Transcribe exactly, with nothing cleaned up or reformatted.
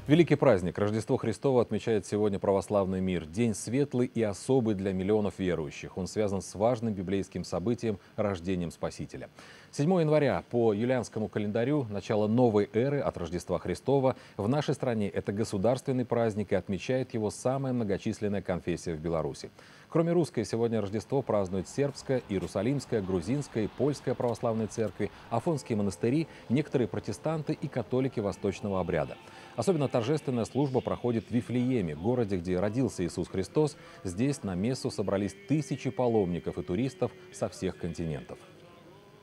Великий праздник Рождество Христово отмечает сегодня православный мир. День светлый и особый для миллионов верующих. Он связан с важным библейским событием – рождением Спасителя. седьмого января по юлианскому календарю – начало новой эры от Рождества Христова. В нашей стране это государственный праздник, и отмечает его самая многочисленная конфессия в Беларуси. Кроме русской, сегодня Рождество празднуют сербская, иерусалимская, грузинская и польская православные церкви, афонские монастыри, некоторые протестанты и католики восточного обряда. Особенно торжественная служба проходит в Вифлееме, городе, где родился Иисус Христос. Здесь на мессу собрались тысячи паломников и туристов со всех континентов.